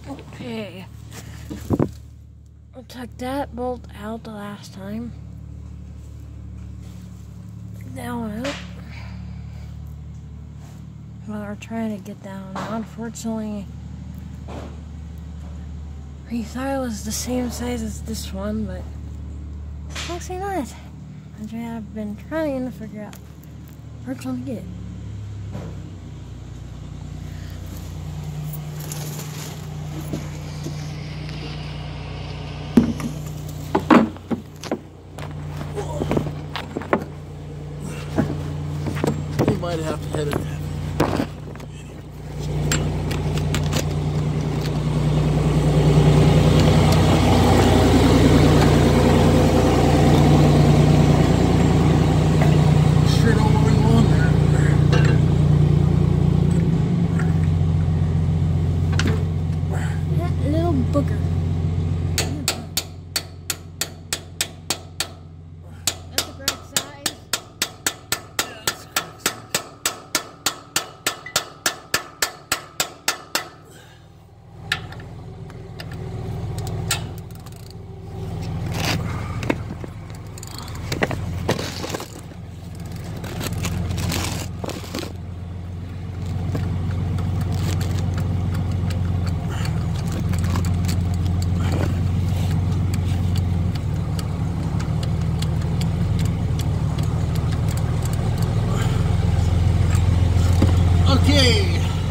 Okay. I took that bolt out the last time. Took that one out. Well, we're trying to get that one out. Unfortunately, we thought it was the same size as this one, but it's actually not. I've been trying to figure out which one to get. You might have to head it. Booger. That's the correct size. Yeah, that's the correct size. Okay.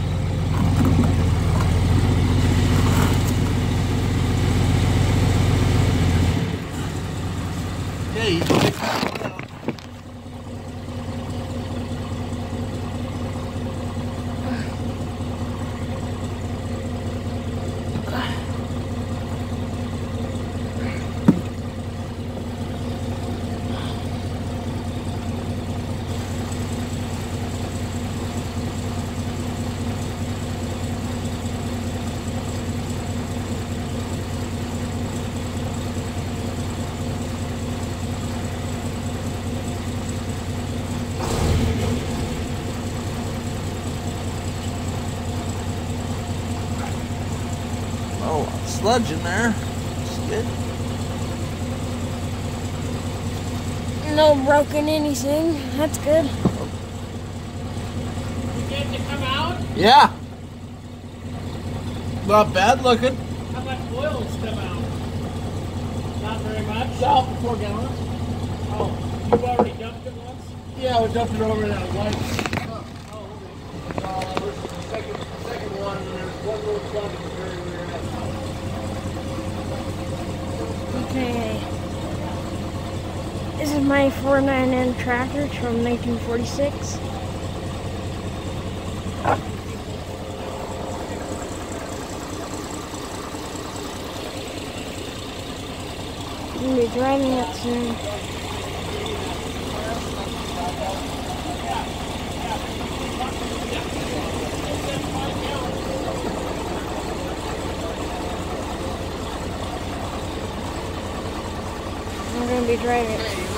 Okay, you can take that one out. Oh, sludge in there. That's good. No broken anything. That's good. You getting to come out? Yeah. Not bad looking. How much oil's come out? Not very much? About 4 gallons. Oh, you've already dumped it once? Yeah, we dumped it over that white. Oh, This is the second one, and there's one little plug in the very rear end. Okay. This is my 49N tractor from 1946. I'm going to be driving it soon. I'm going to be driving it.